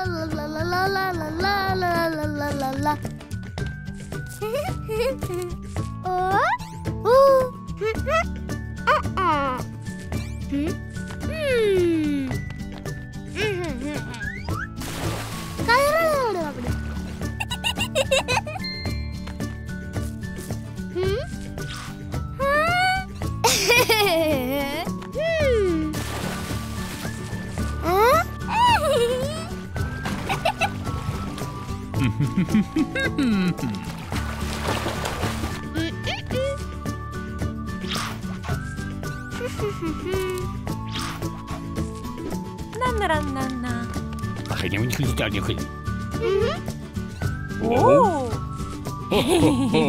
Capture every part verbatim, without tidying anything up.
Oh! Ho, ho, ho.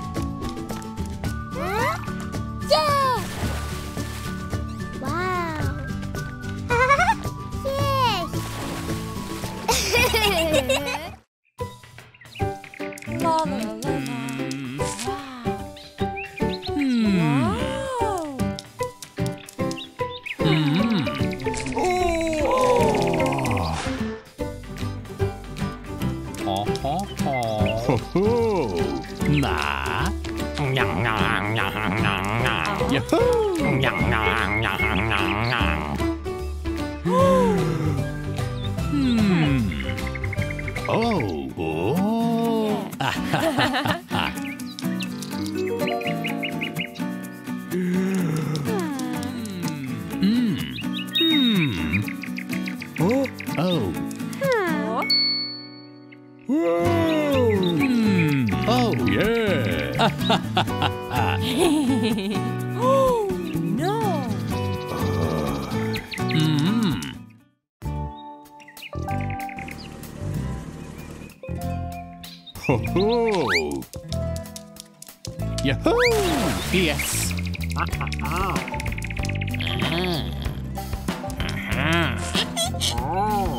Yeah! Wow! Yes! La la la la. Wow! Na. Nhang nhang nhang nhang nhang. Yahoo! Nhang nhang nhang nhang nhang. Hmm. Oh. Oh. Ah ha ha ha. Hmm. Hmm. Oh. Oh. Oh, yeah! Oh, no! Uh, mm. Ho ho! Yahoo! Yes! Uh-huh. Uh-huh. Oh.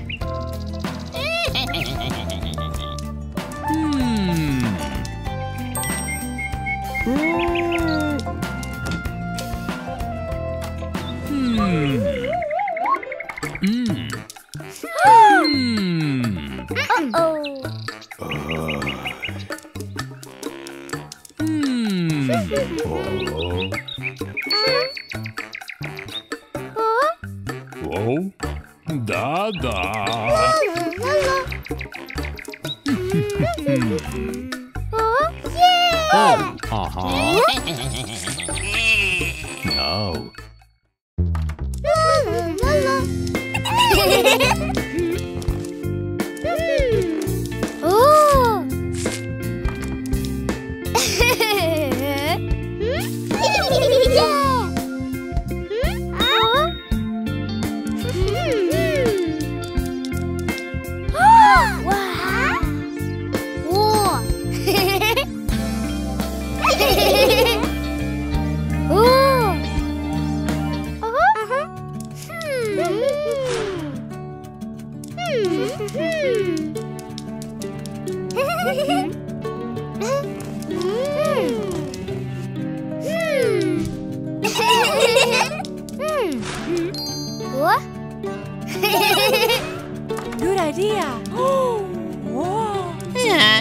Whoa, da da. Oh, yeah! Oh, uh-huh. No. La la la la. Oh! Yeah! Good idea. Oh, wow. Yeah.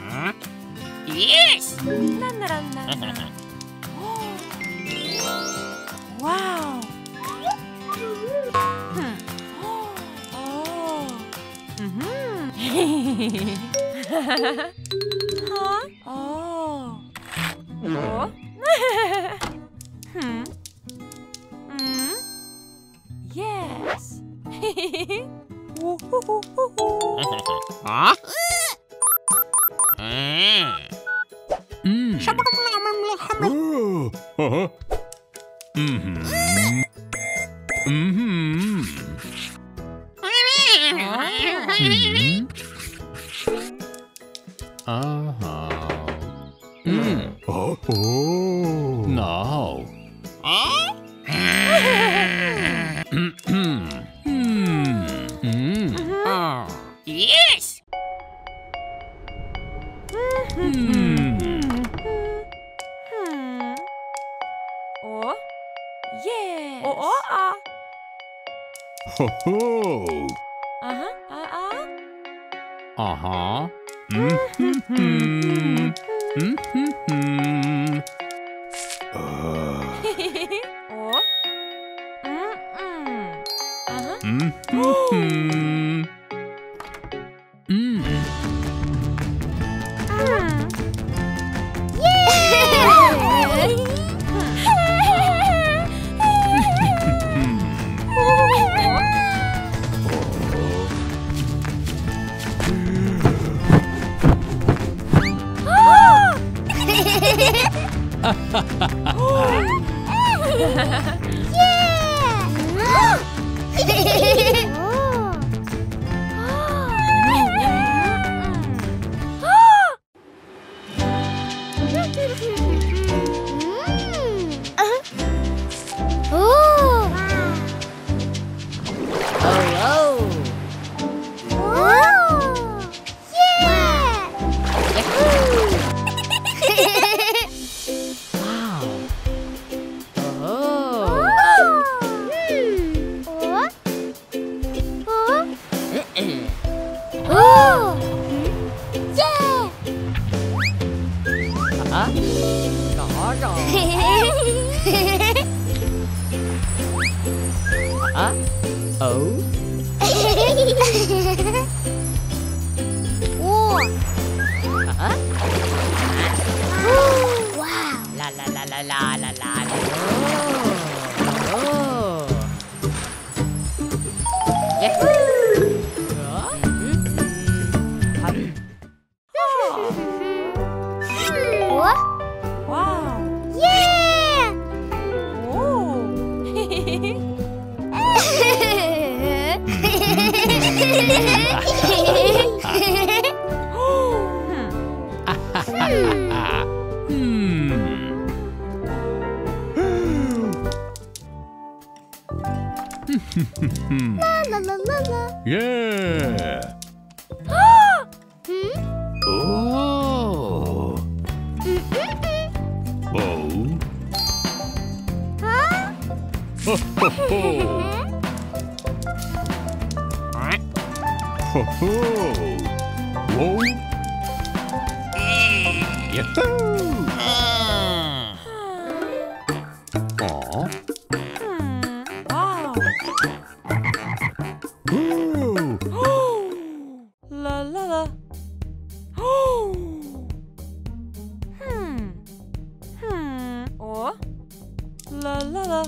Yes! Na, na, na, na, na. Wow. Hmm. Oh. Mhm. Huh? Oh. Oh. Hmm. Hmm. Yes. Woo-hoo-hoo-hoo-hoo. Huh? Mm. Mm. Oh. Uh-huh. Mm-hmm. Mm-hmm. Mm-hmm. Uh-huh. Mm. Oh. Oh. No. Huh? Mm-hmm. Mm. Oh. Yes! Mm. Hmm. Oh. Yes. Oh, oh, ah. Ho-ho. Uh-huh. Uh-uh. Uh-huh. Mm-hmm. Mm-hmm. Uh. Oh. Mm-mm. Uh-huh. Mm-hmm. Mm. Hmm. La la la la. Yeah. Hmm? Oh. Oh. Huh? Ho ho ho. Ho ho. Whoa. Yahoo. Aw. Wow. Ooh. La la la. Oh. Hmm. Hmm. Oh. La la la.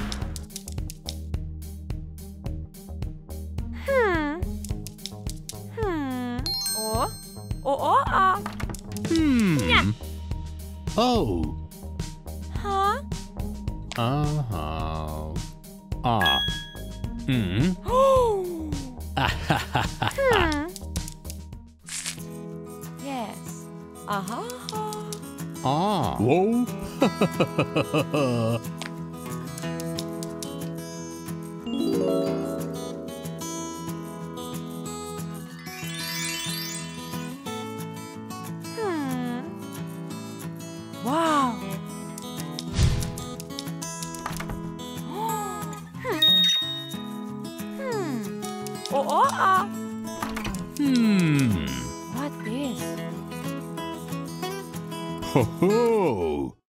Hmm. Hmm. Oh. Oh oh ah. Hmm. Oh. Huh? Uh-huh. Ah. Hmm. Oh. Ah ha ha ha. Hmm. Yes. Uh-huh. Ah. Whoa. Hmm. Wow. Hmm. Oh, oh, ah. Hmm. What this? Ho ho!